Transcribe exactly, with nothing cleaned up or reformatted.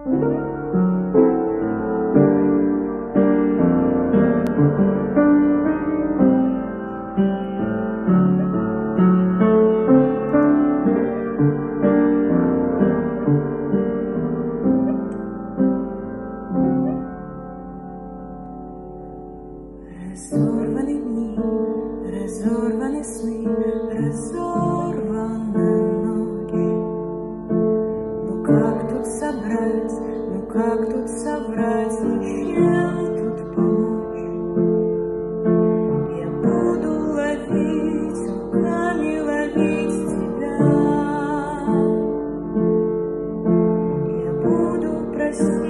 Разорваны дни, разорваны сны, разорваны ноги. Ну как тут собрать, ну как тут соврать, ничем тут помочь? Я буду ловить, руками ловить тебя. Я буду просить.